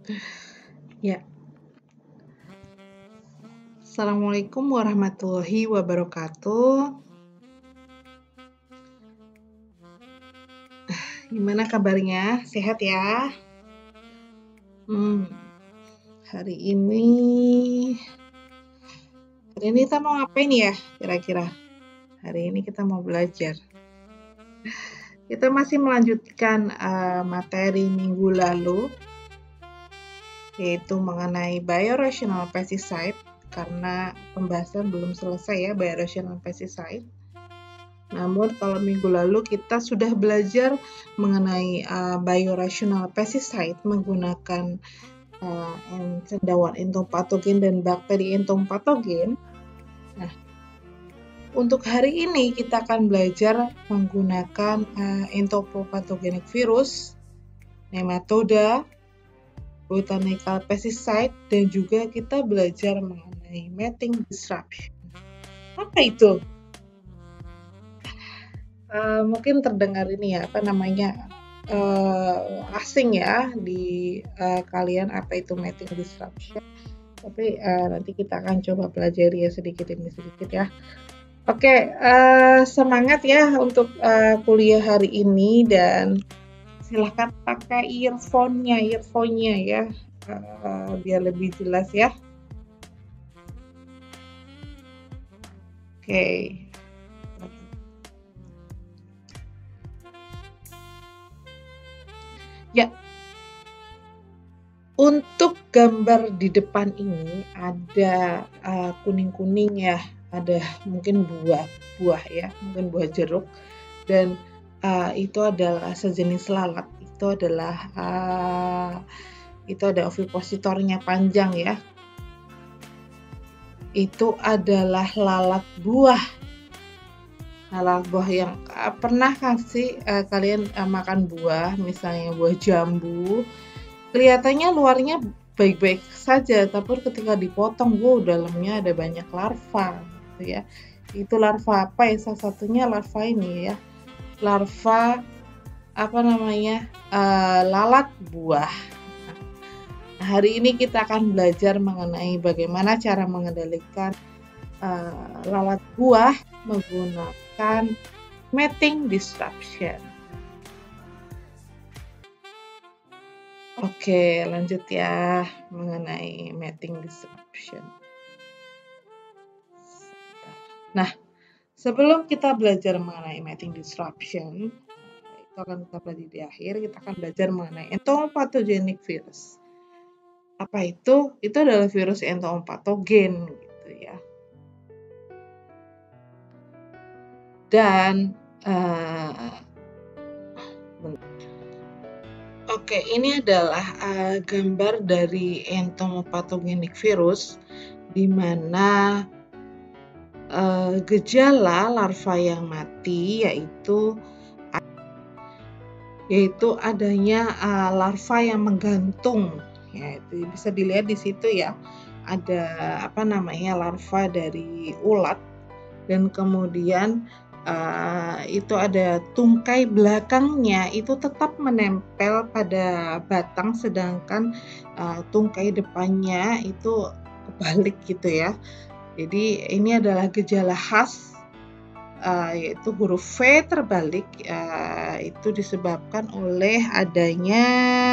Ya, Assalamualaikum warahmatullahi wabarakatuh. Gimana kabarnya? Sehat ya? Hari ini kita mau ngapain ya kira-kira? Hari ini kita mau belajar. Kita masih melanjutkan materi minggu lalu, yaitu mengenai biorational pesticide, karena pembahasan belum selesai ya biorational pesticide. Namun kalau minggu lalu kita sudah belajar mengenai biorational pesticide menggunakan cendawan entomopatogen dan bakteri entomopatogen. Nah, untuk hari ini kita akan belajar menggunakan entomopatogenic virus, nematoda, botanical pesticide, dan juga kita belajar mengenai mating disruption. Apa itu? Mungkin terdengar ini ya, asing ya di kalian apa itu mating disruption. Tapi nanti kita akan coba pelajari ya sedikit demi sedikit ya. Oke, semangat ya untuk kuliah hari ini, dan silahkan pakai earphone-nya ya, biar lebih jelas ya. Oke. Ya, untuk gambar di depan ini ada kuning-kuning ya, ada mungkin buah ya, mungkin buah jeruk, dan itu adalah sejenis lalat. Itu ada ovipositornya panjang ya. Itu adalah lalat buah. Lalat buah yang pernah kasih kalian makan buah, misalnya buah jambu, kelihatannya luarnya baik-baik saja, tapi ketika dipotong, dalamnya ada banyak larva, gitu ya. Itu larva apa ya? Salah satunya larva ini ya, larva lalat buah. Nah, hari ini kita akan belajar mengenai bagaimana cara mengendalikan lalat buah menggunakan mating disruption. Oke, lanjut ya mengenai mating disruption. Nah, sebelum kita belajar mengenai mating disruption, itu akan kita pelajari di akhir. Kita akan belajar mengenai entomopatogenic virus. Apa itu? Itu adalah virus entomopatogen gitu ya. Dan oke, ini adalah gambar dari entomopatogenic virus, di mana gejala larva yang mati yaitu adanya larva yang menggantung. Ya, itu bisa dilihat di situ ya. Ada larva dari ulat, dan kemudian itu ada tungkai belakangnya itu tetap menempel pada batang, sedangkan tungkai depannya itu kebalik gitu ya. Jadi ini adalah gejala khas, yaitu huruf V terbalik, itu disebabkan oleh adanya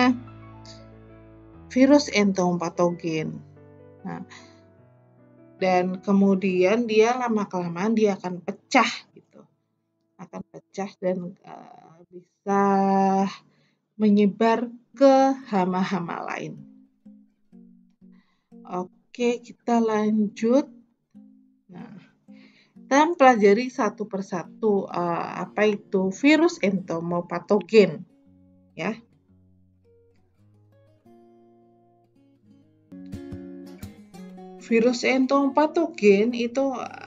virus entomopatogen. Nah, dan kemudian dia lama-kelamaan dia akan pecah gitu, dan bisa menyebar ke hama-hama lain. Oke, kita lanjut. Nah, kita pelajari satu persatu apa itu virus entomopatogen ya. Virus entomopatogen itu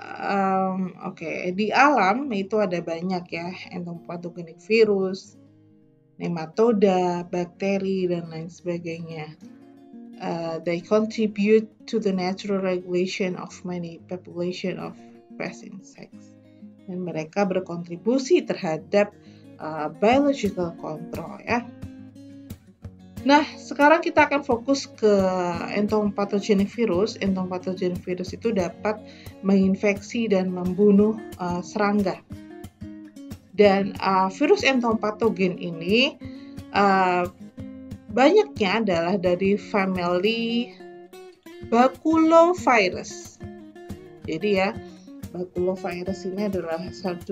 di alam itu ada banyak ya, entomopatogenic virus, nematoda, bakteri, dan lain sebagainya. They contribute to the natural regulation of many population of pest insects. Dan mereka berkontribusi terhadap biological control ya. Nah, sekarang kita akan fokus ke entomopathogenic virus. Entomopathogenic virus itu dapat menginfeksi dan membunuh serangga. Dan virus entomopathogen ini banyaknya adalah dari family baculovirus. Jadi ya, baculovirus ini adalah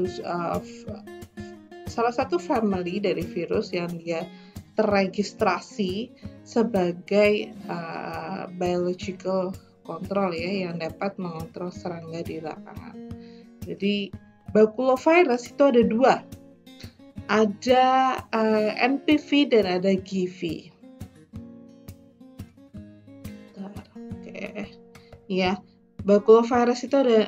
salah satu family dari virus yang dia terregistrasi sebagai biological control ya, yang dapat mengontrol serangga di lapangan. Jadi baculovirus itu ada dua, ada NPV dan ada GV. Oke, ya. Baculovirus itu ada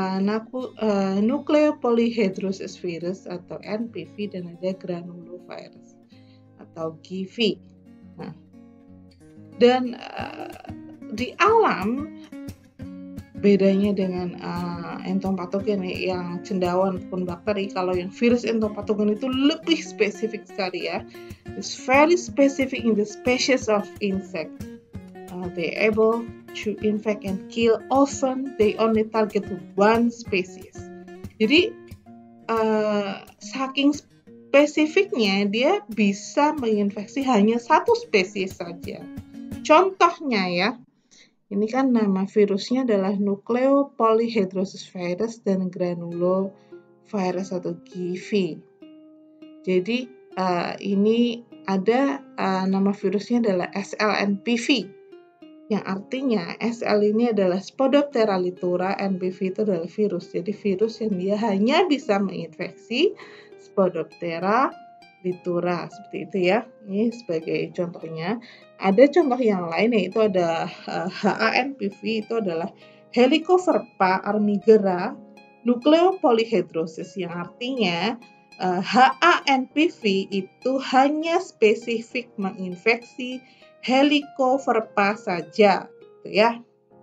nucleopolyhedrosis virus atau NPV dan ada granulovirus atau GV. Nah, dan di alam bedanya dengan entomopathogen yang cendawan pun bakteri, kalau yang virus entomopathogen itu lebih spesifik sekali ya. It's very specific in the species of insect. They able to infect and kill. Often they only target one species. Jadi saking spesifiknya dia bisa menginfeksi hanya satu spesies saja. Contohnya ya, ini kan nama virusnya adalah nucleopolyhedrosis virus dan granulovirus atau GV. Jadi ini ada nama virusnya adalah SLNPV. Yang artinya SL ini adalah Spodoptera litura, NPV itu adalah virus. Jadi virus yang dia hanya bisa menginfeksi Spodoptera litura, seperti itu ya. Ini sebagai contohnya. Ada contoh yang lain yaitu ada HANPV, itu adalah Helicoverpa armigera nucleopolyhedrosis, yang artinya HANPV itu hanya spesifik menginfeksi Helicoverpa saja, gitu ya.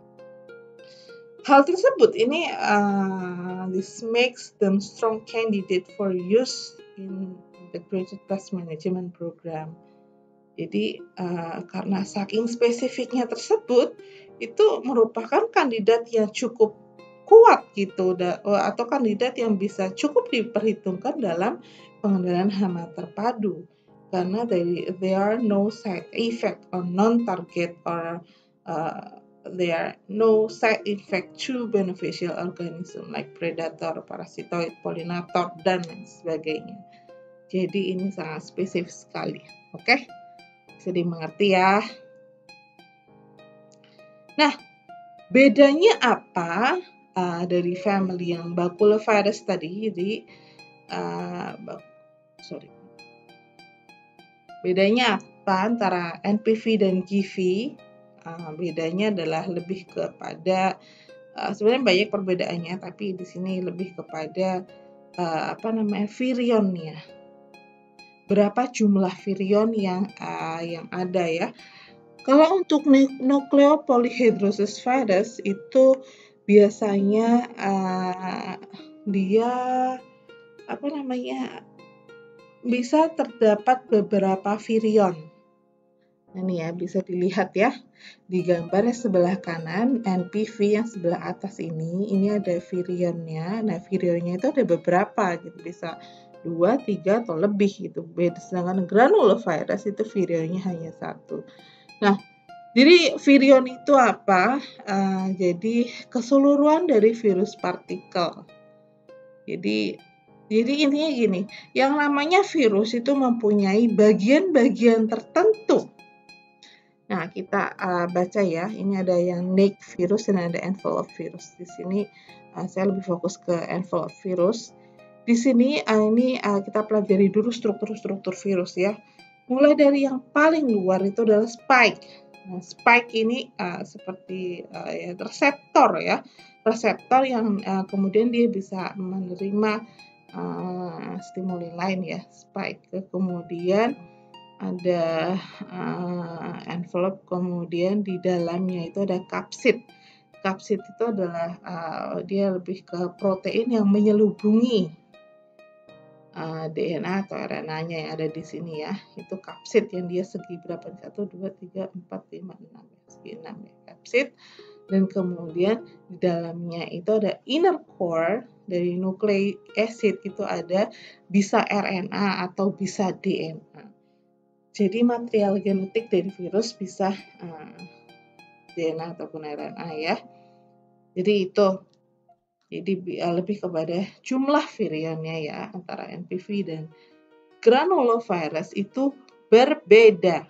Hal tersebut ini this makes them strong candidate for use in integrated pest management program. Jadi karena saking spesifiknya tersebut, itu merupakan kandidat yang cukup kuat gitu, atau kandidat yang bisa cukup diperhitungkan dalam pengendalian hama terpadu. Karena there are no side effect or non-target or there are no side effect to beneficial organism like predator, parasitoid, pollinator, dan lain sebagainya. Jadi ini sangat spesifik sekali. Oke? Bisa dimengerti ya. Nah, bedanya apa dari family yang baculovirus tadi? Jadi bedanya apa antara NPV dan GV? Bedanya adalah lebih kepada sebenarnya banyak perbedaannya, tapi di sini lebih kepada virionnya. Berapa jumlah virion yang ada ya? Kalau untuk nucleopolyhedrosis virus itu biasanya dia bisa terdapat beberapa virion. Ini ya, bisa dilihat ya di gambar sebelah kanan, NPV yang sebelah atas ini ada virionnya. Nah, virionnya itu ada beberapa gitu, bisa 2, 3 atau lebih gitu. Sedangkan granulovirus itu virionnya hanya 1. Nah, jadi virion itu apa? Jadi keseluruhan dari virus partikel. Jadi intinya gini, yang namanya virus itu mempunyai bagian-bagian tertentu. Nah, kita baca ya, ini ada yang naked virus dan ada envelope virus. Di sini saya lebih fokus ke envelope virus. Di sini kita pelajari dulu struktur-struktur virus ya. Mulai dari yang paling luar itu adalah spike. Nah, spike ini seperti reseptor ya. Reseptor yang kemudian dia bisa menerima stimuli lain ya, spike. Kemudian ada envelope, kemudian di dalamnya itu ada kapsid. Kapsid itu adalah dia lebih ke protein yang menyelubungi DNA atau RNA-nya yang ada di sini ya. Itu kapsid yang dia segi berapa? 1, 2, 3, 4, 5, 6. Segi 6 ya kapsid. Dan kemudian di dalamnya itu ada inner core dari nucleic acid, itu ada bisa RNA atau bisa DNA. Jadi material genetik dari virus bisa DNA ataupun RNA ya. Jadi itu. Jadi lebih kepada jumlah virionnya ya, antara NPV dan granulovirus itu berbeda.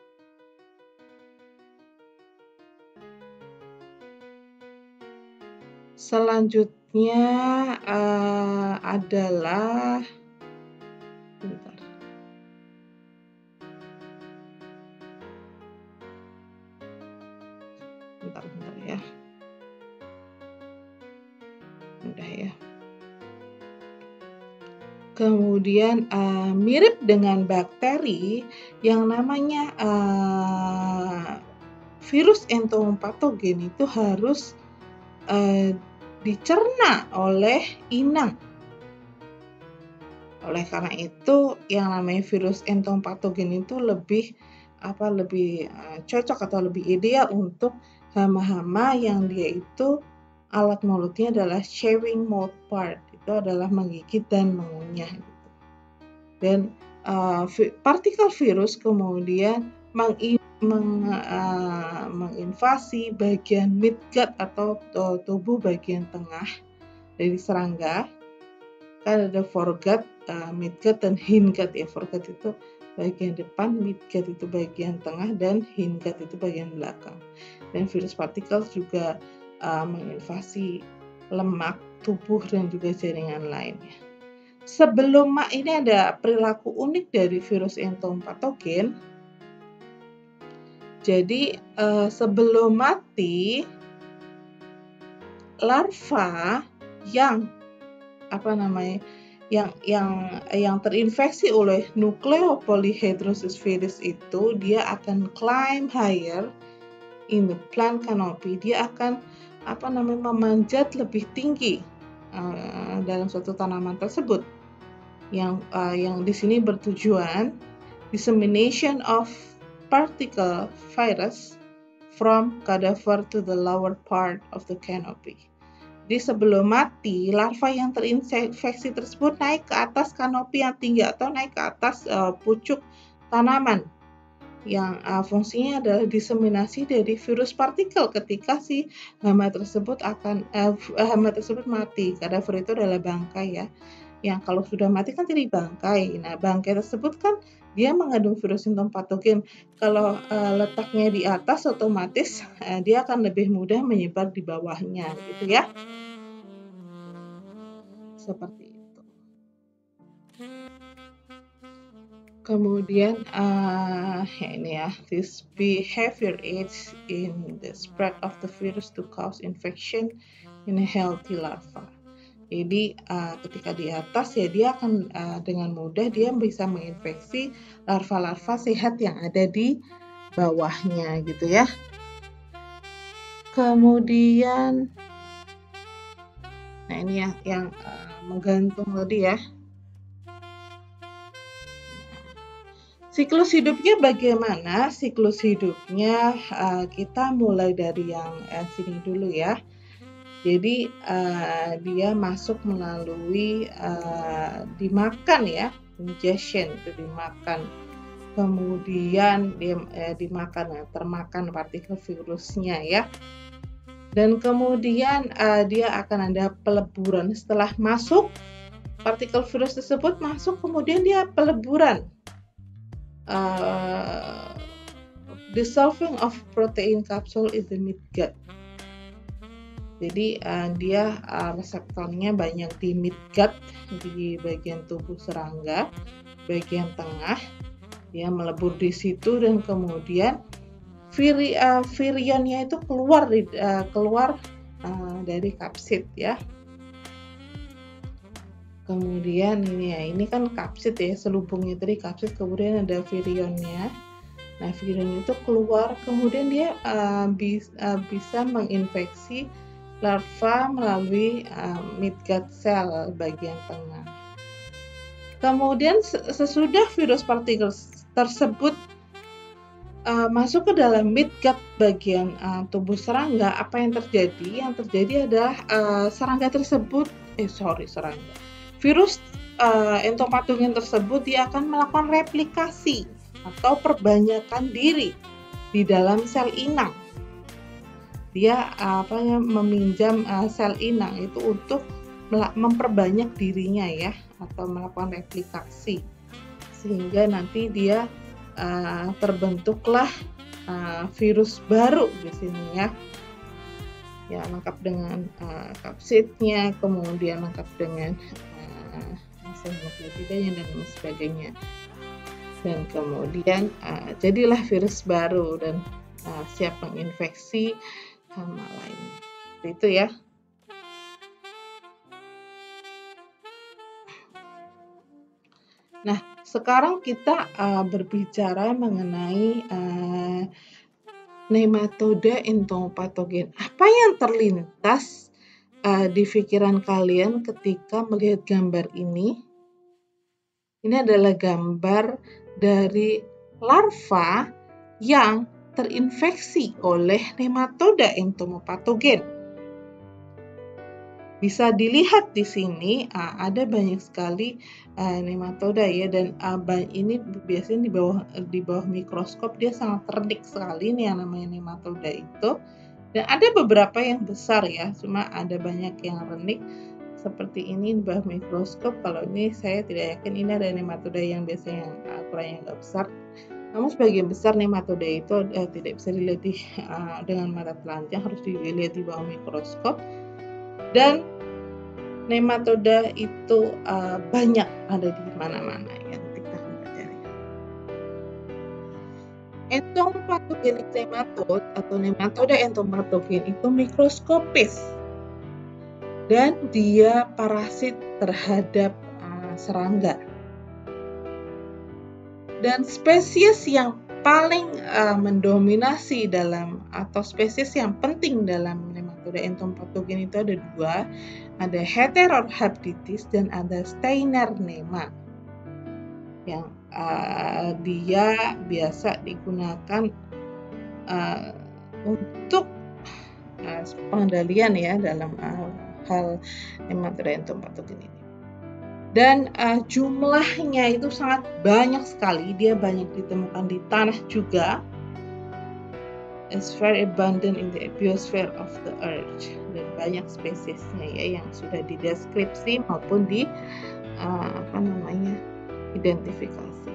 Selanjutnya adalah bentar ya. Udah ya. Kemudian mirip dengan bakteri yang namanya virus entomopatogen itu harus dicerna oleh inang. Oleh karena itu yang namanya virus entomopatogen itu lebih cocok atau lebih ideal untuk hama-hama yang dia itu alat mulutnya adalah chewing mouth part, itu adalah menggigit dan mengunyah gitu. Dan partikel virus kemudian menginvasi bagian midgut atau tubuh bagian tengah dari serangga. Kan ada foregut, midgut dan hindgut ya. Foregut itu bagian depan, midgut itu bagian tengah, dan hindgut itu bagian belakang. Dan virus partikel juga menginvasi lemak, tubuh, dan juga jaringan lainnya. Sebelum ini ada perilaku unik dari virus entomopatogen. Jadi sebelum mati, larva yang yang terinfeksi oleh nucleopolyhedrosis virus itu dia akan climb higher in the plant canopy. Dia akan memanjat lebih tinggi dalam suatu tanaman tersebut. Yang di sini bertujuan dissemination of particle virus from cadaver to the lower part of the canopy. Jadi sebelum mati, larva yang terinfeksi tersebut naik ke atas kanopi yang tinggi atau naik ke atas pucuk tanaman yang fungsinya adalah diseminasi dari virus partikel ketika si hama tersebut mati. Kadaver itu adalah bangkai ya. Yang kalau sudah mati kan jadi bangkai. Nah, bangkai tersebut kan dia mengandung virus entomopatogen. Kalau letaknya di atas, otomatis dia akan lebih mudah menyebar di bawahnya, gitu ya. Seperti itu. Kemudian ini ya, this behavior aids in the spread of the virus to cause infection in a healthy larva. Jadi ketika di atas ya dia akan dengan mudah dia bisa menginfeksi larva-larva sehat yang ada di bawahnya gitu ya. Kemudian ini yang menggantung tadi ya. Siklus hidupnya bagaimana? Siklus hidupnya kita mulai dari yang sini dulu ya. Jadi dia masuk melalui dimakan ya, ingestion itu dimakan. Kemudian dia dimakan, termakan partikel virusnya ya. Dan kemudian dia akan ada peleburan. Setelah masuk partikel virus tersebut masuk, kemudian dia peleburan. Dissolving of protein capsule in the midgut. Jadi dia reseptornya banyak di midgut, di bagian tubuh serangga, bagian tengah. Dia melebur di situ dan kemudian virionnya itu keluar dari kapsid ya. Kemudian ini kan kapsid ya, selubungnya tadi kapsid, kemudian ada virionnya. Nah, virion itu keluar, kemudian dia bisa menginfeksi larva melalui midgut cell bagian tengah. Kemudian sesudah virus partikel tersebut masuk ke dalam mid-gut bagian tubuh serangga, apa yang terjadi? Yang terjadi adalah virus entomopatogen tersebut dia akan melakukan replikasi atau perbanyakan diri di dalam sel inang. Dia meminjam sel inang itu untuk memperbanyak dirinya ya, atau melakukan replikasi, sehingga nanti dia terbentuklah virus baru di sini ya. Ya, lengkap dengan kapsidnya, kemudian lengkap dengan nukleotidanya dan sebagainya. Dan kemudian jadilah virus baru dan siap menginfeksi hama lainnya. Itu ya. Nah, sekarang kita berbicara mengenai nematoda entomopatogen. Apa yang terlintas di pikiran kalian ketika melihat gambar ini? Ini adalah gambar dari larva yang terinfeksi oleh nematoda entomopatogen. Bisa dilihat di sini ada banyak sekali nematoda ya, dan ini biasanya di bawah mikroskop dia sangat redik sekali nih yang namanya nematoda itu. Dan ada beberapa yang besar ya, cuma ada banyak yang redik seperti ini di bawah mikroskop. Kalau ini saya tidak yakin ini ada nematoda yang biasanya yang ukurannya agak besar. Namun sebagian besar nematoda itu tidak bisa dilihat dengan mata telanjang, harus dilihat di bawah mikroskop. Dan nematoda itu banyak ada di mana-mana ya, kita akan pelajari. Entomopathogenik nematode atau nematoda entomopatogen itu mikroskopis dan dia parasit terhadap serangga. Dan spesies yang paling mendominasi dalam atau spesies yang penting dalam nematoda entomopatogen itu ada dua, ada Heterorhabditis dan ada Steinernema, yang dia biasa digunakan untuk pengendalian ya dalam hal nematoda entomopatogen ini. Dan jumlahnya itu sangat banyak sekali, dia banyak ditemukan di tanah juga. It's very abundant in the biosphere of the earth, dan banyak spesiesnya ya yang sudah dideskripsi maupun di identifikasi.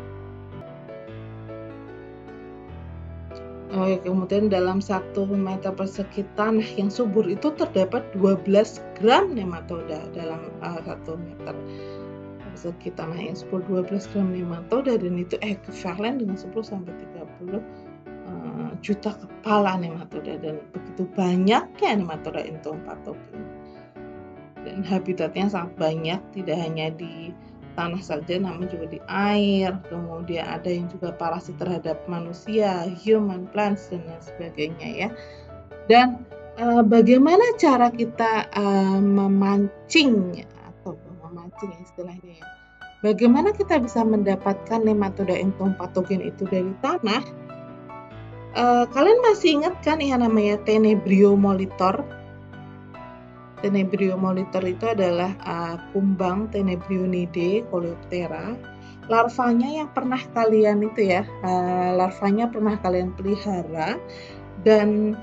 Kemudian dalam 1 meter persegi tanah yang subur itu terdapat 12 gram nematoda dalam 1 meter persegi tanah yang subur, 12 gram nematoda, dan itu ekuivalen dengan 10 sampai 30 juta kepala nematoda, dan begitu banyaknya nematoda entomopatogen. Dan habitatnya sangat banyak, tidak hanya di tanah saja namun juga di air, kemudian ada yang juga parasit terhadap manusia, human, plants, dan lain sebagainya ya. Dan bagaimana cara kita memancing istilahnya ya, bagaimana kita bisa mendapatkan nematoda entomopatogen itu dari tanah? Kalian masih ingat kan yang namanya Tenebrio molitor? Tenebrio molitor itu adalah kumbang Tenebrionidae Coleoptera. Larvanya yang pernah kalian larvanya pernah kalian pelihara. Dan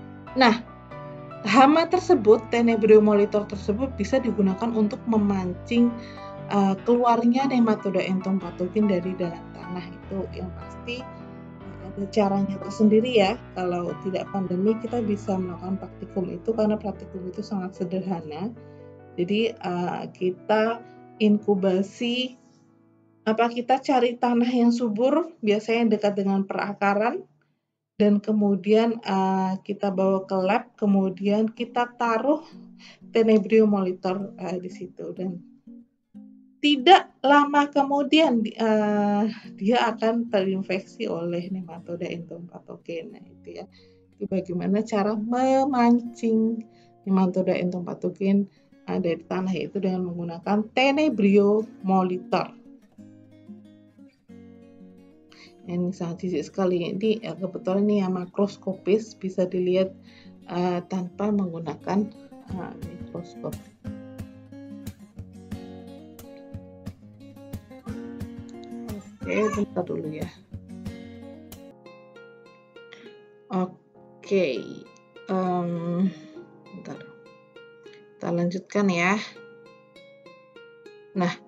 hama tersebut, Tenebrio molitor tersebut bisa digunakan untuk memancing keluarnya nematoda entomopatogen dari dalam tanah. Itu yang pasti ada caranya tersendiri ya. Kalau tidak pandemi kita bisa melakukan praktikum itu, karena praktikum itu sangat sederhana. Jadi kita inkubasi, kita cari tanah yang subur, biasanya dekat dengan perakaran, dan kemudian kita bawa ke lab, kemudian kita taruh Tenebrio molitor di situ, dan tidak lama kemudian dia akan terinfeksi oleh nematoda entomopatogen. Itu ya. Itu bagaimana cara memancing nematoda entomopatogen dari tanah, yaitu dengan menggunakan Tenebrio molitor. Ini sangat jijik sekali. Ini kebetulan ini yang makroskopis, bisa dilihat tanpa menggunakan mikroskop. Oke, bentar dulu ya. Oke, bentar. Kita lanjutkan ya. Nah,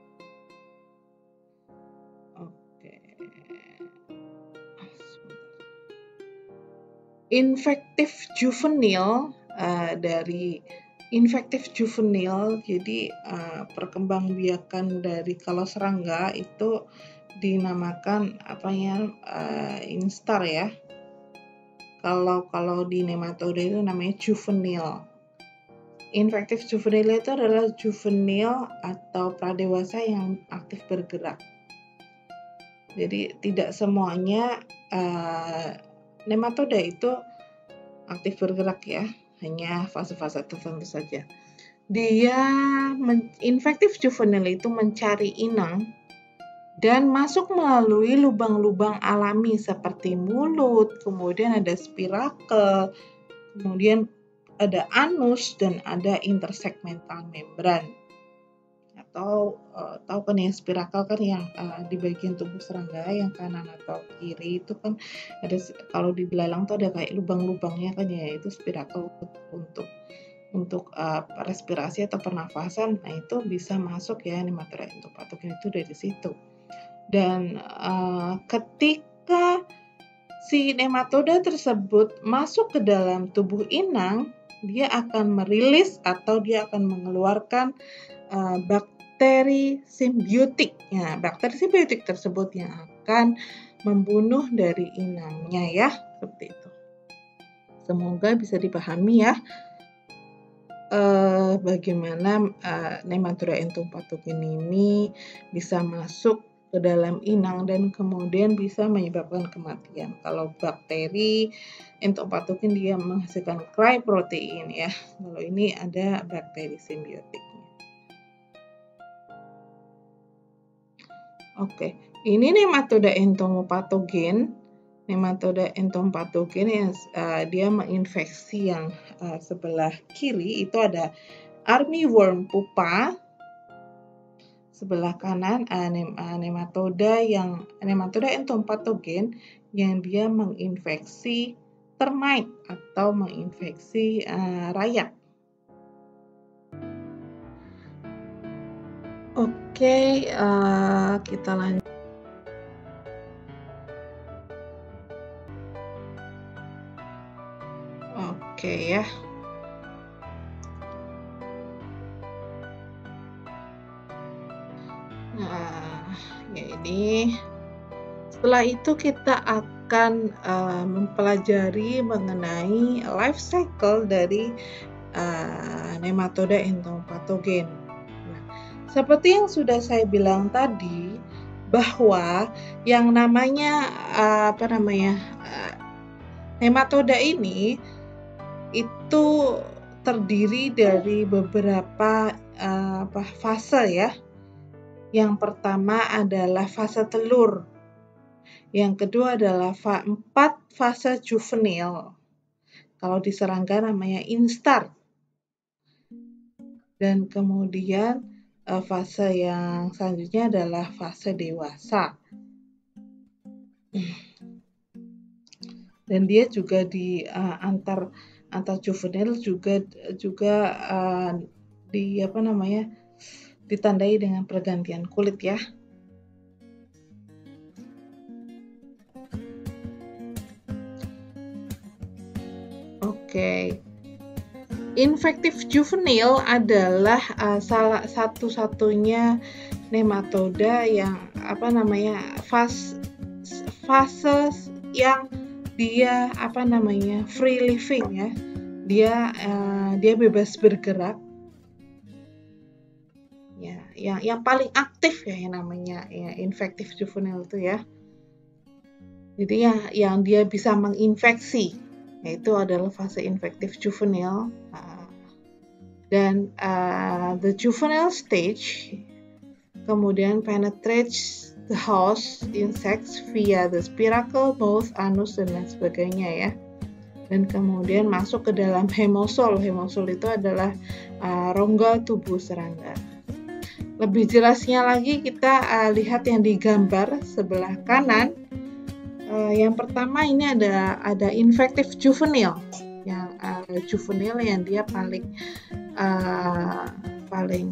oke. Infektif juvenil, dari infektif juvenil, jadi perkembangbiakan dari kalau serangga itu dinamakan instar ya. Kalau di nematoda itu namanya juvenil. Infektif juvenil itu adalah juvenil atau pradewasa yang aktif bergerak. Jadi tidak semuanya nematoda itu aktif bergerak ya, hanya fase-fase tertentu saja. Dia infektif juvenil itu mencari inang dan masuk melalui lubang-lubang alami seperti mulut, kemudian ada spirakel, kemudian ada anus, dan ada intersegmental membran. Atau tahu kan ya, spirakel kan yang di bagian tubuh serangga yang kanan atau kiri itu kan ada, kalau di belalang tuh ada kayak lubang-lubangnya kan ya, itu spirakel untuk respirasi atau pernafasan. Nah itu bisa masuk ya, nematoda entopatogen itu dari situ. Dan ketika si nematoda tersebut masuk ke dalam tubuh inang, dia akan merilis atau dia akan mengeluarkan bakteri simbiotik. Ya, bakteri simbiotik tersebut yang akan membunuh dari inangnya ya, seperti itu. Semoga bisa dipahami ya bagaimana nematoda entopatogen ini bisa masuk ke dalam inang dan kemudian bisa menyebabkan kematian. Kalau bakteri entopatogen dia menghasilkan cryprotein ya. Kalau ini ada bakteri simbiotiknya. Oke, ini nematoda entopatogen. Nematoda entopatogen yang dia menginfeksi yang sebelah kiri itu ada armyworm pupa. Sebelah kanan nematoda entopatogen yang dia menginfeksi termite atau menginfeksi rayap. Oke, kita lanjut. Oke ya. Nah, ya ini. Setelah itu kita akan mempelajari mengenai life cycle dari nematoda entopatogen. Nah, seperti yang sudah saya bilang tadi, bahwa yang namanya nematoda ini itu terdiri dari beberapa fase ya. Yang pertama adalah fase telur. Yang kedua adalah 4 fase juvenil. Kalau di serangga namanya instar. Dan kemudian fase yang selanjutnya adalah fase dewasa. Dan dia juga di antar juvenil juga ditandai dengan pergantian kulit ya. Oke. Infektif juvenil adalah salah satu-satunya nematoda yang fase yang dia free living ya. Dia bebas bergerak. Ya, yang paling aktif ya yang namanya ya infektif juvenil itu ya. Jadi yang dia bisa menginfeksi, yaitu adalah fase infektif juvenil. Dan the juvenile stage kemudian penetrates the host insects via the spiracle mouth, anus, dan lain sebagainya ya. Dan kemudian masuk ke dalam hemosol. Hemosol itu adalah rongga tubuh serangga. Lebih jelasnya lagi kita lihat yang digambar sebelah kanan. Yang pertama ini ada infective juvenile. Yang juvenile yang dia paling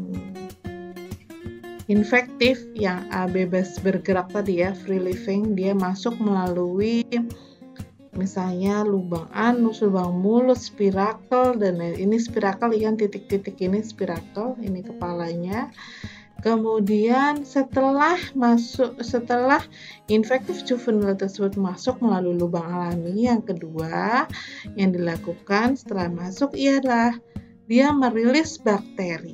infektif, yang bebas bergerak tadi ya, free living. Dia masuk melalui misalnya lubang anus, lubang mulut, spirakel, dan ini spirakel yang titik-titik ini spirakel, ini kepalanya. Kemudian setelah infektif juvenile tersebut masuk melalui lubang alami, yang kedua yang dilakukan setelah masuk ialah dia merilis bakteri.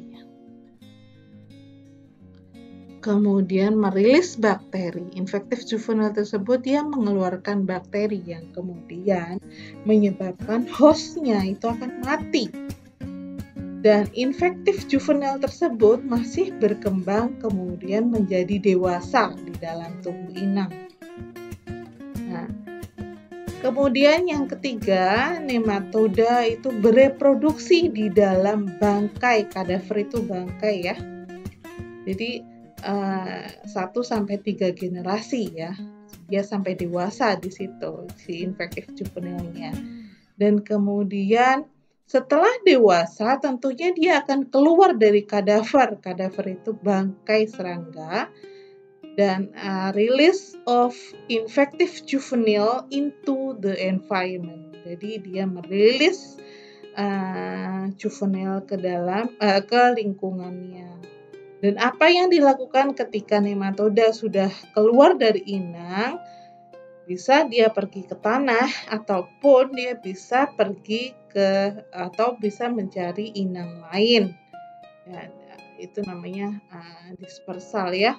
Kemudian merilis bakteri. Infektif juvenile tersebut dia mengeluarkan bakteri yang kemudian menyebabkan hostnya itu akan mati. Dan infektif juvenile tersebut masih berkembang kemudian menjadi dewasa di dalam tubuh inang. Nah, kemudian yang ketiga, nematoda itu bereproduksi di dalam bangkai. Kadaver itu bangkai ya. Jadi 1-3 generasi ya. Dia sampai dewasa di situ si infektif juvenilnya. Dan kemudian setelah dewasa tentunya dia akan keluar dari kadaver. Kadaver itu bangkai serangga. Dan release of infective juvenile into the environment. Jadi dia merilis juvenile ke lingkungannya. Dan apa yang dilakukan ketika nematoda sudah keluar dari inang? Bisa dia pergi ke tanah ataupun dia bisa bisa mencari inang lain. Ya, itu namanya dispersal ya.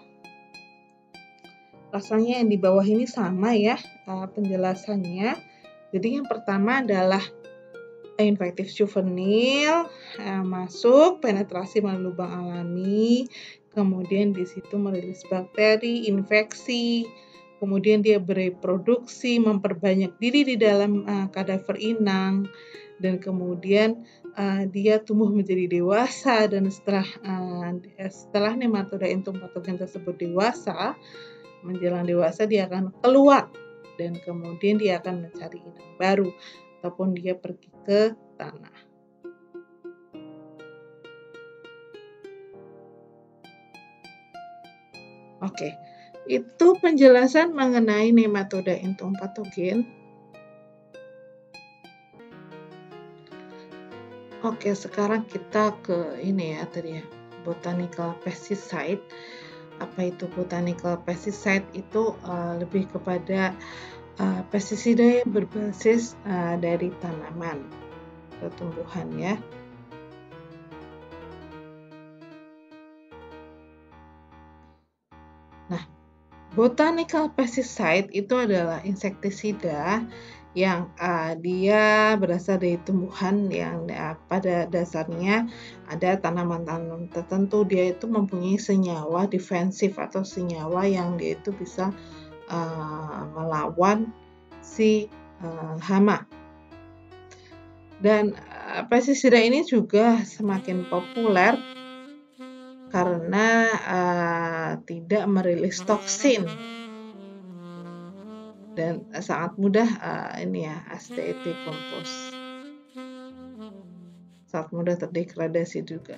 Rasanya yang di bawah ini sama ya penjelasannya. Jadi yang pertama adalah infektif juvenil masuk, penetrasi melalui lubang alami, kemudian di situ merilis bakteri, infeksi. Kemudian dia bereproduksi, memperbanyak diri di dalam kadaver inang, dan kemudian dia tumbuh menjadi dewasa. Dan setelah nematoda entom patogen tersebut dewasa, menjelang dewasa dia akan keluar dan kemudian dia akan mencari inang baru ataupun dia pergi ke tanah. Oke. Itu penjelasan mengenai nematoda entom patogen. Oke, sekarang kita ke ini ya tadi ya, botanical pesticide. Apa itu botanical pesticide? Itu lebih kepada pestisida yang berbasis dari tanaman atau tumbuhan ya. Nah, botanical pesticide itu adalah insektisida yang dia berasal dari tumbuhan yang pada dasarnya ada tanaman-tanaman tertentu. Dia itu mempunyai senyawa defensif atau senyawa yang dia itu bisa melawan si hama. Dan pestisida ini juga semakin populer karena tidak merilis toksin dan sangat mudah decompose, sangat mudah terdegradasi juga.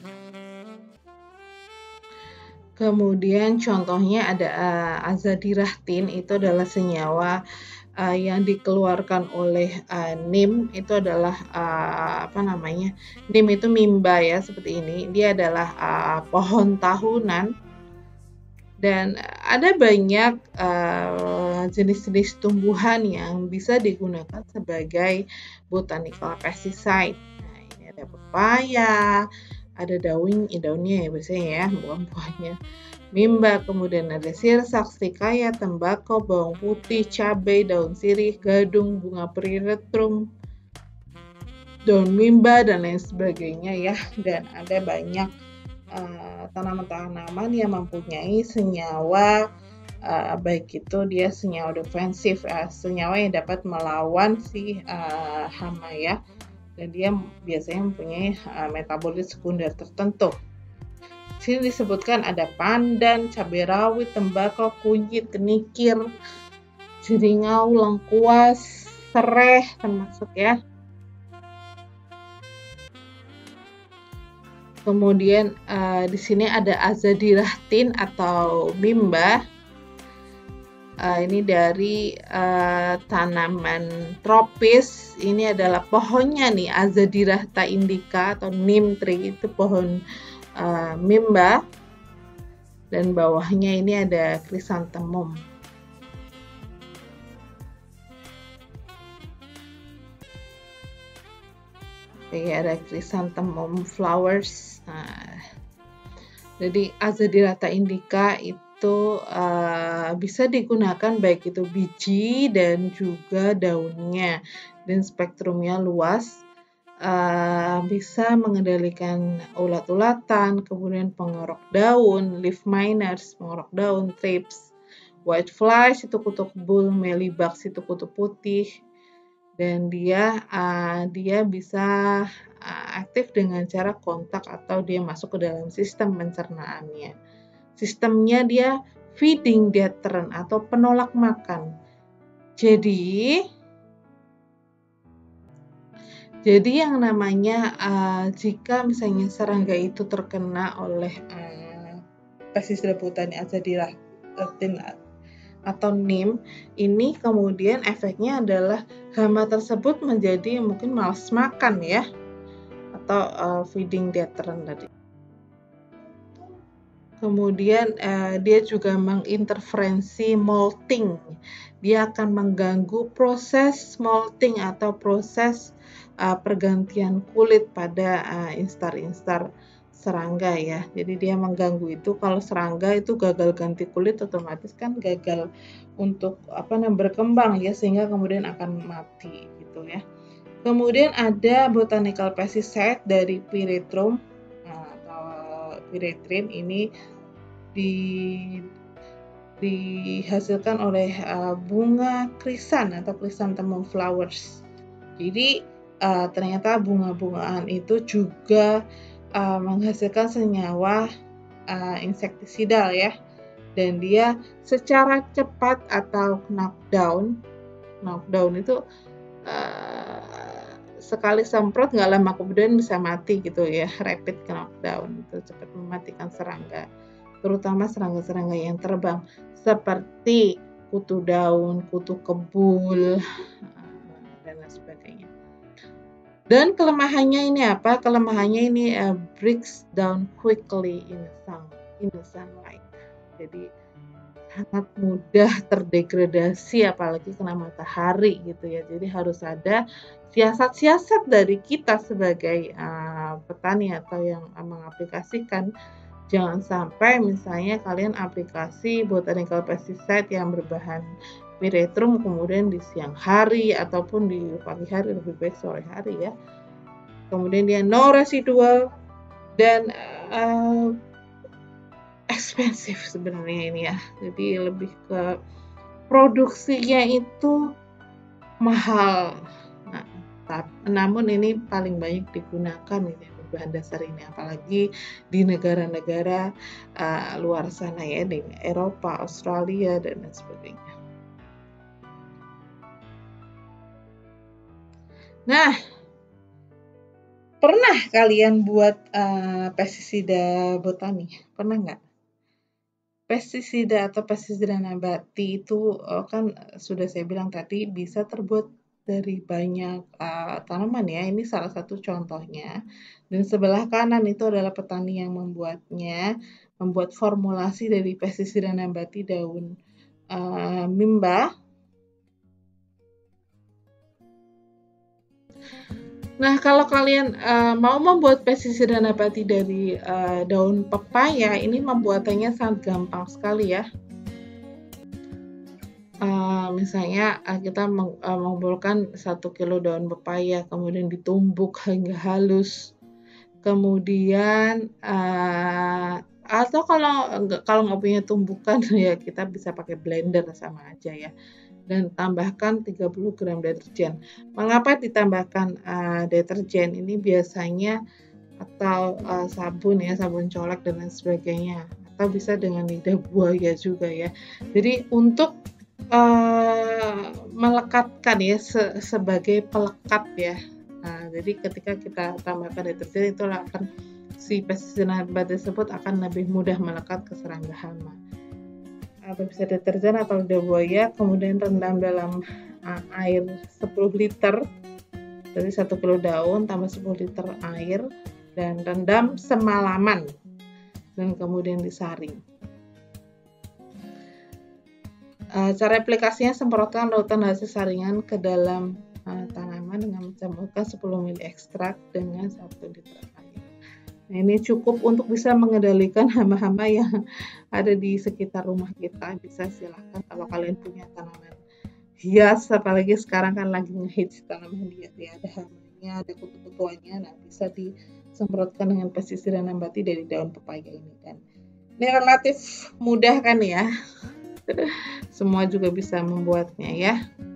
Kemudian contohnya ada azadirachtin, itu adalah senyawa yang dikeluarkan oleh neem. Itu adalah neem itu mimba ya, seperti ini. Dia adalah pohon tahunan. Dan ada banyak jenis-jenis tumbuhan yang bisa digunakan sebagai botanical pesticide. Nah, ini ada pepaya, ada daunnya ya biasanya ya, bukan buahnya. Mimba, kemudian ada sirsak, stikaya, tembakau, bawang putih, cabai, daun sirih, gadung, bunga periretrum, daun mimba dan lain sebagainya ya. Dan ada banyak tanaman-tanaman yang mempunyai senyawa baik itu dia senyawa defensif, senyawa yang dapat melawan si hama ya, dan dia biasanya mempunyai metabolit sekunder tertentu. Di sini disebutkan ada pandan, cabai rawit, tembakau, kunyit, kenikir, jeringau, lengkuas, sereh termasuk ya. Kemudian di sini ada azadirachtin atau mimba. Ini dari tanaman tropis. Ini adalah pohonnya nih, Azadirachta indica atau neem tree, itu pohon mimba. Dan bawahnya ini ada chrysanthemum. Oke, ada chrysanthemum flowers. Jadi Azadirachta indica itu bisa digunakan baik itu biji dan juga daunnya, dan spektrumnya luas, bisa mengendalikan ulat-ulatan, kemudian pengorok daun, leaf miners, pengorok daun, thrips, white flies itu kutu kebul, mealybugs itu kutu putih, dan dia bisa aktif dengan cara kontak atau dia masuk ke dalam sistem pencernaannya. Sistemnya dia feeding deterrent atau penolak makan. Jadi yang namanya jika misalnya serangga itu terkena oleh pestisida botani Azadirachtin atau neem, ini kemudian efeknya adalah hama tersebut menjadi mungkin malas makan ya, atau feeding deterrent tadi. Kemudian dia juga menginterferensi molting. Dia akan mengganggu proses molting atau proses pergantian kulit pada instar-instar serangga ya. Jadi dia mengganggu itu. Kalau serangga itu gagal ganti kulit, otomatis kan gagal untuk berkembang ya, sehingga kemudian akan mati gitu ya. Kemudian ada botanical pesticide dari Pyrethrum atau Pyrethrum. Ini dihasilkan oleh bunga krisan atau chrysanthemum flowers. Jadi ternyata bunga-bungaan itu juga menghasilkan senyawa insektisidal ya, dan dia secara cepat atau knockdown itu sekali semprot nggak lama kemudian bisa mati gitu ya, rapid knockdown, itu cepat mematikan serangga, terutama serangga-serangga yang terbang seperti kutu daun, kutu kebul, dan lain sebagainya. Dan kelemahannya ini apa? Kelemahannya ini breaks down quickly in the sunlight. Jadi sangat mudah terdegradasi apalagi kena matahari gitu ya. Jadi harus ada siasat-siasat dari kita sebagai petani atau yang mengaplikasikan. Jangan sampai misalnya kalian aplikasi botanical pesticide yang berbahan Pyrethrum kemudian di siang hari ataupun di pagi hari, lebih baik sore hari ya. Kemudian dia no residual dan expensive sebenarnya ini ya. Jadi lebih ke produksinya itu mahal. Namun ini paling banyak digunakan ini bahan dasar ini, apalagi di negara-negara luar sana ya, di Eropa, Australia dan lain sebagainya. Nah, pernah kalian buat pestisida botani? Pernah nggak? Pestisida atau pestisida nabati itu kan sudah saya bilang tadi bisa terbuat dari banyak tanaman ya. Ini salah satu contohnya. Dan sebelah kanan itu adalah petani yang membuatnya, membuat formulasi dari pestisida nabati daun mimba. Nah, kalau kalian mau membuat pestisida nabati dari daun pepaya, ini membuatannya sangat gampang sekali ya. misalnya kita mengumpulkan 1 kilo daun pepaya, kemudian ditumbuk hingga halus. Kemudian atau kalau nggak punya tumbukan ya kita bisa pakai blender sama aja ya. Dan tambahkan 30 gram deterjen. Mengapa ditambahkan deterjen? Ini biasanya atau sabun ya, sabun colek dan lain sebagainya. Atau bisa dengan lidah buaya juga ya. Jadi untuk melekatkan ya sebagai pelekat ya. Nah, jadi ketika kita tambahkan deterjen itu akan si pestisida nabati tersebut akan lebih mudah melekat ke serangga hama. Atau bisa deterjen atau lidah buaya, kemudian rendam dalam air 10 liter. Jadi 1 kilo daun tambah 10 liter air dan rendam semalaman dan kemudian disaring. Cara aplikasinya, semprotkan larutan hasil saringan ke dalam tanaman dengan mencampurkan 10 ml ekstrak dengan 1 liter air. Nah, ini cukup untuk bisa mengendalikan hama-hama yang ada di sekitar rumah kita. Bisa silahkan kalau kalian punya tanaman hias, apalagi sekarang kan lagi ngehits tanaman hias ya, ada hamanya, ada kutu-kutuannya, nah bisa disemprotkan dengan pestisida nabati dari daun pepaya ini. Dan ini relatif mudah kan ya. Semua juga bisa membuatnya ya.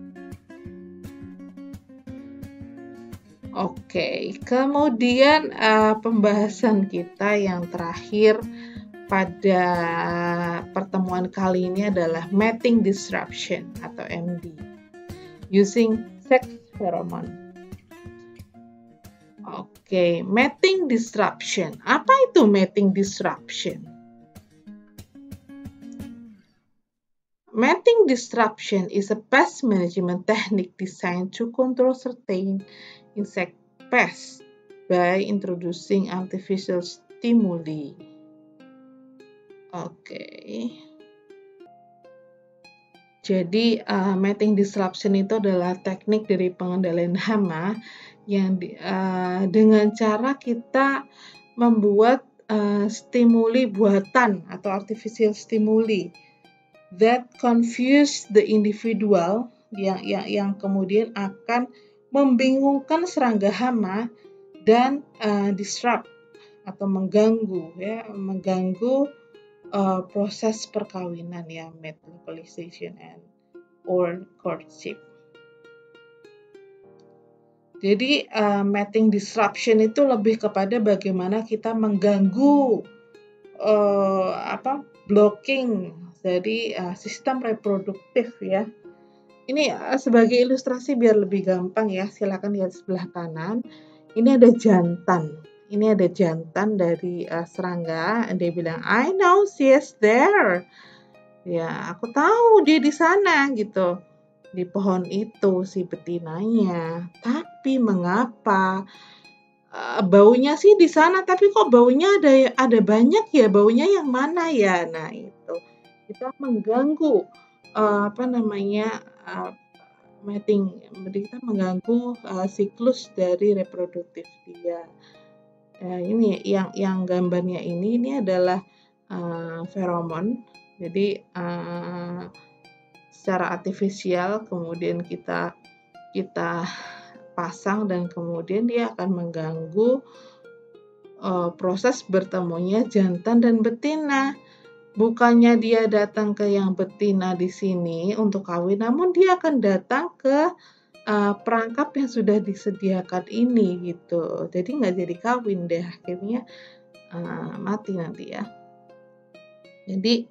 Oke, kemudian pembahasan kita yang terakhir pada pertemuan kali ini adalah mating disruption atau MD using sex pheromone. Oke, mating disruption. Apa itu mating disruption? Mating disruption is a pest management technique designed to control certain insect pests by introducing artificial stimuli. Oke. Jadi mating disruption itu adalah teknik dari pengendalian hama yang dengan cara kita membuat stimuli buatan atau artificial stimuli that confuse the individual yang kemudian akan membingungkan serangga hama dan disrupt atau mengganggu proses perkawinan ya, mate localization or courtship. Jadi mating disruption itu lebih kepada bagaimana kita mengganggu blocking dari sistem reproduktif ya. Ini sebagai ilustrasi biar lebih gampang ya, silakan lihat sebelah kanan. Ini ada jantan. Ini ada jantan dari serangga. Dia bilang, I know she is there. Ya, aku tahu dia di sana gitu. Di pohon itu si betinanya. Tapi mengapa? Baunya sih di sana, tapi kok baunya ada banyak ya? Baunya yang mana ya? Nah itu mengganggu mating, kita mengganggu siklus dari reproduktif dia. Ini yang gambarnya ini adalah feromon. Jadi secara artifisial kemudian kita pasang dan kemudian dia akan mengganggu proses bertemunya jantan dan betina. Bukannya dia datang ke yang betina di sini untuk kawin, namun dia akan datang ke perangkap yang sudah disediakan ini gitu. Jadi nggak jadi kawin deh, akhirnya mati nanti ya. Jadi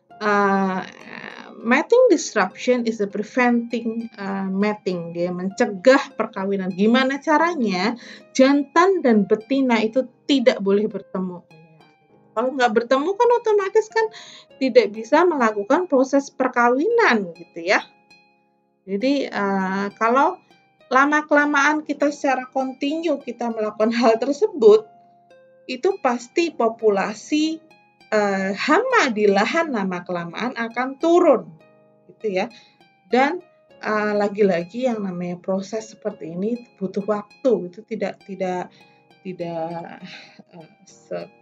mating disruption is a preventing mating, dia mencegah perkawinan. Gimana caranya? Jantan dan betina itu tidak boleh bertemu. Kalau nggak bertemu kan otomatis kan tidak bisa melakukan proses perkawinan gitu ya. Jadi kalau lama-kelamaan kita secara kontinu kita melakukan hal tersebut, itu pasti populasi hama di lahan lama-kelamaan akan turun gitu ya. Dan lagi-lagi yang namanya proses seperti ini butuh waktu, itu tidak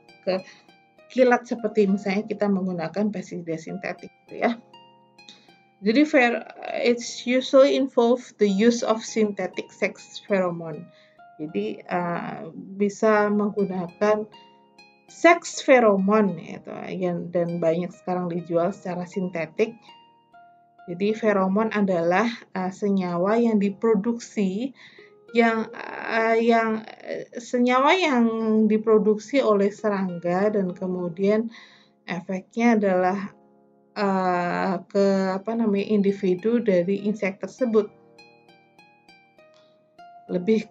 kilat seperti misalnya kita menggunakan pestisida sintetik gitu ya. Jadi it's usually involve the use of synthetic sex pheromone. Jadi bisa menggunakan sex pheromone itu dan banyak sekarang dijual secara sintetik. Jadi feromon adalah senyawa yang diproduksi senyawa yang diproduksi oleh serangga dan kemudian efeknya adalah ke individu dari insek tersebut. Lebih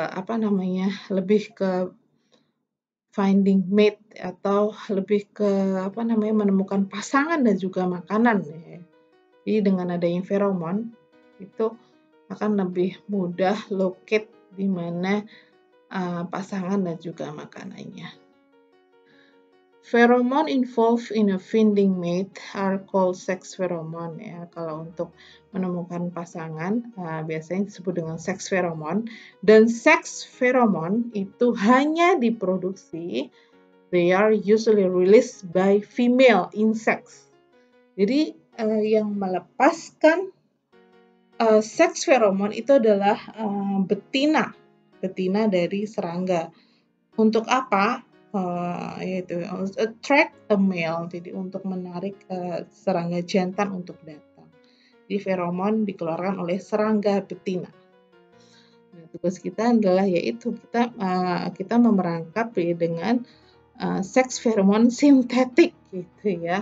ke finding mate atau lebih ke menemukan pasangan dan juga makanan ya. Jadi dengan adanya feromon itu akan lebih mudah locate di mana pasangan dan juga makanannya. Pheromone involved in a finding mate are called sex pheromone ya. Kalau untuk menemukan pasangan biasanya disebut dengan sex pheromone, dan sex pheromone itu hanya diproduksi, they are usually released by female insects. Jadi yang melepaskan sex pheromone itu adalah betina dari serangga. Untuk apa? Yaitu attract the male, jadi untuk menarik serangga jantan untuk datang. Jadi feromon dikeluarkan oleh serangga betina. Nah, tugas kita adalah yaitu kita memerangkap dengan sex pheromone sintetik gitu ya.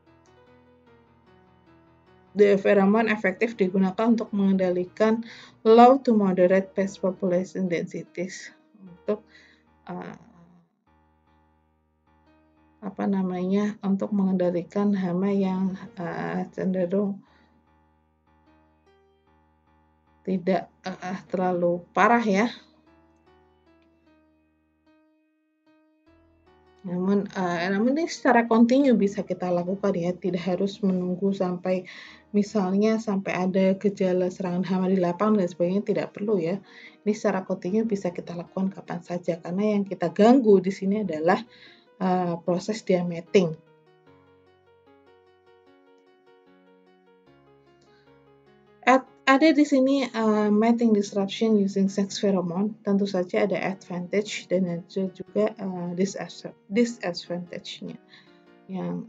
The pheromone efektif digunakan untuk mengendalikan low to moderate pest population densities untuk untuk mengendalikan hama yang cenderung tidak terlalu parah ya. Namun ini secara kontinu bisa kita lakukan ya, tidak harus menunggu sampai ada gejala serangan hama di lapangan dan sebagainya, tidak perlu ya. Ini secara kontinu bisa kita lakukan kapan saja karena yang kita ganggu di sini adalah proses dia mating. Ada di sini mating disruption using sex pheromone, tentu saja ada advantage dan ada juga disadvantage-nya. Yang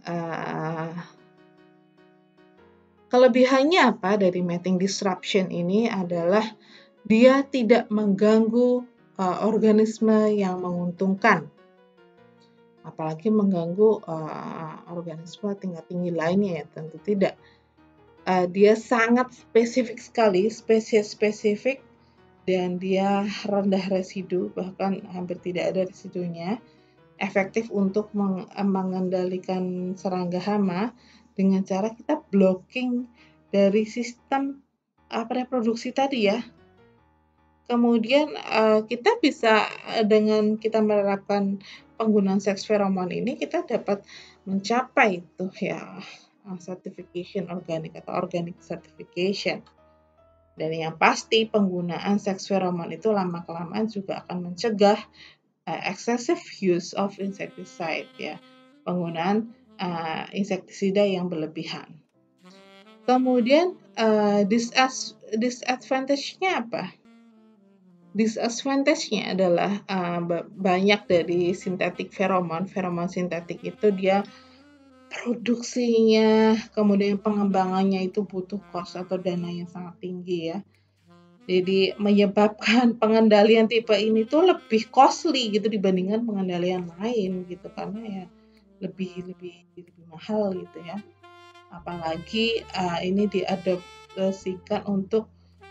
kelebihannya apa dari mating disruption ini adalah dia tidak mengganggu organisme yang menguntungkan, apalagi mengganggu organisme tingkat tinggi lainnya ya, tentu tidak. Dia sangat spesifik sekali, spesies spesifik, dan dia rendah residu, bahkan hampir tidak ada residunya. Efektif untuk mengendalikan serangga hama dengan cara kita blocking dari sistem reproduksi tadi ya. Kemudian kita bisa dengan kita menerapkan penggunaan sex pheromone ini, kita dapat mencapai itu ya certification organic atau organic certification. Dan yang pasti penggunaan sex pheromone itu lama-kelamaan juga akan mencegah excessive use of insecticide ya, penggunaan insektisida yang berlebihan. Kemudian disadvantage-nya apa? Disadvantage-nya adalah banyak dari sintetik feromon sintetik itu dia produksinya, kemudian pengembangannya itu butuh cost atau dana yang sangat tinggi ya. Jadi menyebabkan pengendalian tipe ini tuh lebih costly gitu dibandingkan pengendalian lain gitu, karena ya lebih mahal gitu ya. Apalagi ini diadaptasikan untuk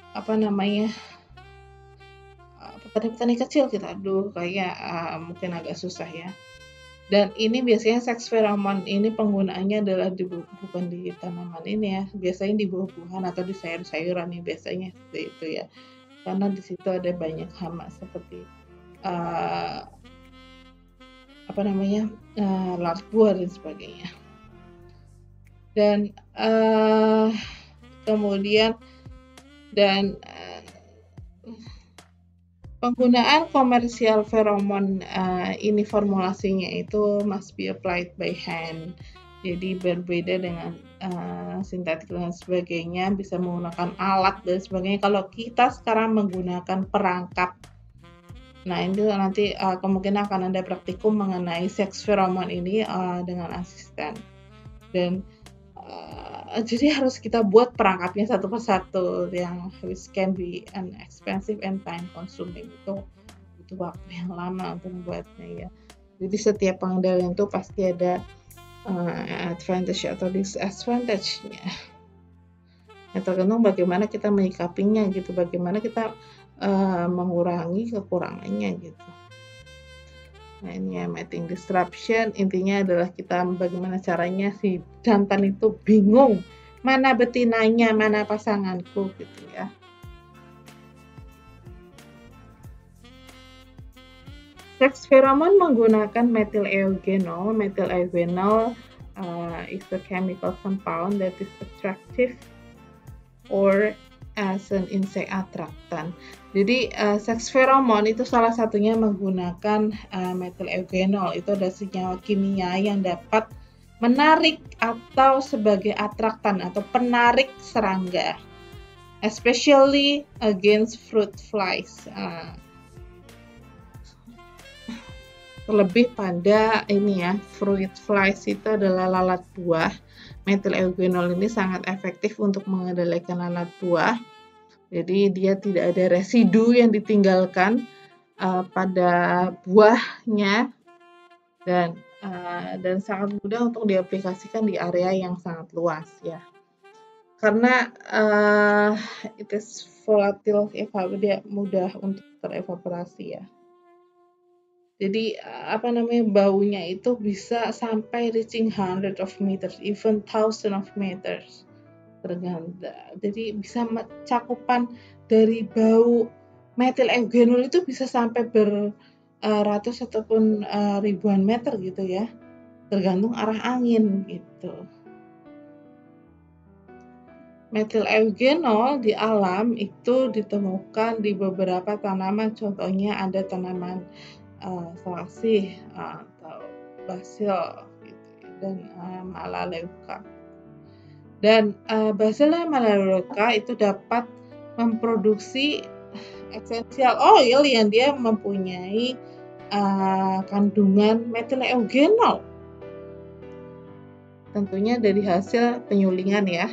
petani kecil kita. Kayaknya mungkin agak susah ya. Dan ini biasanya sex pheromone ini penggunaannya adalah bukan di tanaman ini ya, biasanya di buah-buahan atau di sayur-sayuran nih biasanya seperti itu ya, karena di situ ada banyak hama seperti lalat buah dan sebagainya. Dan kemudian penggunaan komersial feromon ini formulasinya itu must be applied by hand Jadi berbeda dengan sintetik dan sebagainya, bisa menggunakan alat dan sebagainya. Kalau kita sekarang menggunakan perangkap, nah itu nanti kemungkinan akan ada praktikum mengenai seks feromon ini dengan asisten. Dan jadi harus kita buat perangkapnya satu persatu, yang which can be an expensive and time consuming. Itu butuh waktu yang lama untuk membuatnya ya. Jadi setiap pengendalian itu pasti ada advantage atau disadvantage-nya. Ya, tergantung bagaimana kita menyikapinya gitu, bagaimana kita mengurangi kekurangannya gitu. Nah ini ya, mating disruption intinya adalah kita bagaimana caranya si jantan itu bingung mana betinanya, mana pasanganku gitu ya. Seks feromon menggunakan methyl eugenol. Methyl eugenol is a chemical compound that is attractive or as an insect attractant. Jadi seks feromon itu salah satunya menggunakan methyl eugenol. Itu ada senyawa kimia yang dapat menarik atau sebagai atraktan atau penarik serangga, especially against fruit flies. Terlebih pada ini ya, fruit flies itu adalah lalat buah. Methyl eugenol ini sangat efektif untuk mengendalikan lalat buah. Jadi dia tidak ada residu yang ditinggalkan pada buahnya dan sangat mudah untuk diaplikasikan di area yang sangat luas ya. Karena it is volatile, dia mudah untuk terevaporasi ya. Jadi baunya itu bisa sampai reaching hundreds of meters, even thousands of meters. Tergantung. Jadi bisa cakupan dari bau methyl eugenol itu bisa sampai beratus ataupun ribuan meter gitu ya. Tergantung arah angin gitu. Methyl eugenol di alam itu ditemukan di beberapa tanaman, contohnya ada tanaman selasih atau basil gitu, dan melaleuca. Dan Bacillus melaleuca itu dapat memproduksi essential oil yang dia mempunyai kandungan methyl eugenol. Tentunya dari hasil penyulingan ya.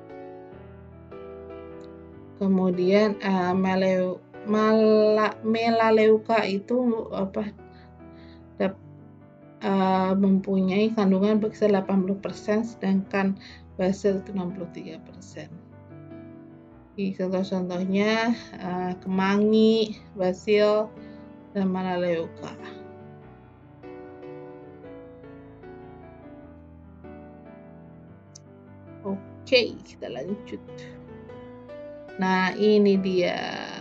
Kemudian melaleuca itu mempunyai kandungan berkisar 80%, sedangkan basil itu 63%. Contoh-contohnya kemangi, basil, dan melaleuca. Oke, kita lanjut. Nah, ini dia.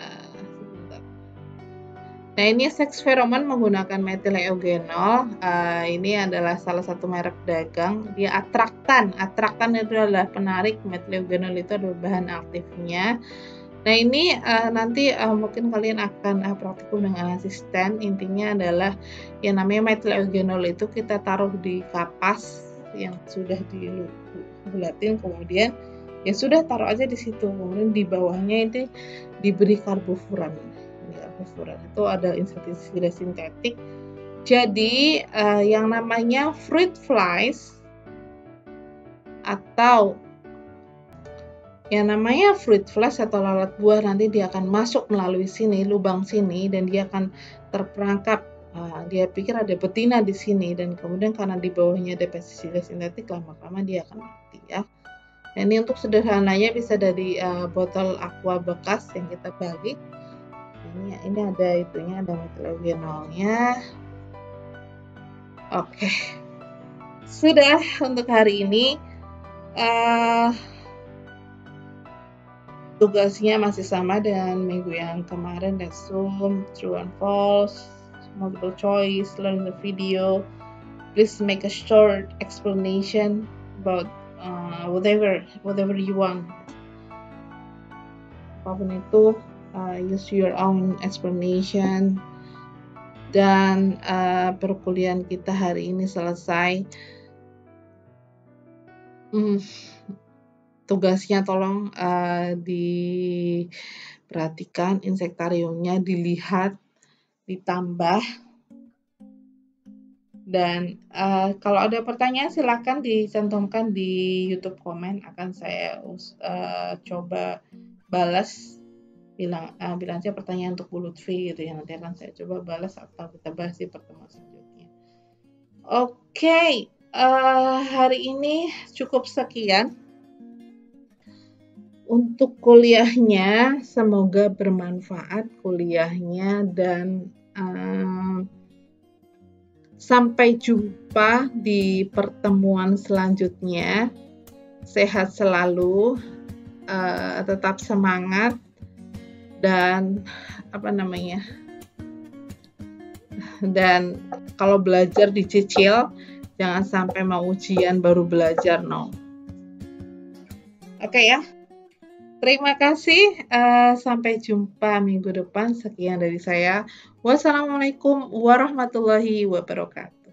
Nah, ini seks feromon menggunakan methyl eugenol. Ini adalah salah satu merek dagang. Dia atraktan. Atraktan itu adalah penarik. Methyl eugenol itu adalah bahan aktifnya. Nah, ini nanti mungkin kalian akan praktikum dengan asisten. Intinya adalah yang namanya methyl eugenol itu kita taruh di kapas yang sudah dibulatin, kemudian ya sudah taruh aja di situ. Kemudian di bawahnya itu diberi karbofuran. Karbofuran itu ada insektisida sintetik. Jadi yang namanya fruit flies atau lalat buah nanti dia akan masuk melalui sini, lubang sini, dan dia akan terperangkap. Dia pikir ada betina di sini, dan kemudian karena di bawahnya ada pestisida sintetik, lama-lama dia akan mati ya. Nah, ini untuk sederhananya bisa dari botol aqua bekas yang kita balik. Ini ada itunya, ada methyl eugenolnya. Oke. Sudah untuk hari ini. Tugasnya masih sama dengan minggu yang kemarin, assume, true and false, multiple choice, learn the video. Please make a short explanation about whatever you want. Apapun itu, use your own explanation. Dan perkuliahan kita hari ini selesai. tugasnya tolong diperhatikan, insektariumnya dilihat, ditambah, dan kalau ada pertanyaan silakan dicantumkan di YouTube komen, akan saya coba balas. Bilang aja pertanyaan untuk Bu Lutfi gitu ya, nanti akan saya coba balas atau kita bahas di pertemuan selanjutnya. Oke, hari ini cukup sekian untuk kuliahnya. Semoga bermanfaat kuliahnya, dan sampai jumpa di pertemuan selanjutnya. Sehat selalu, tetap semangat, dan dan kalau belajar dicicil, jangan sampai mau ujian baru belajar, no. Oke ya, terima kasih, sampai jumpa minggu depan. Sekian dari saya. Wassalamualaikum warahmatullahi wabarakatuh.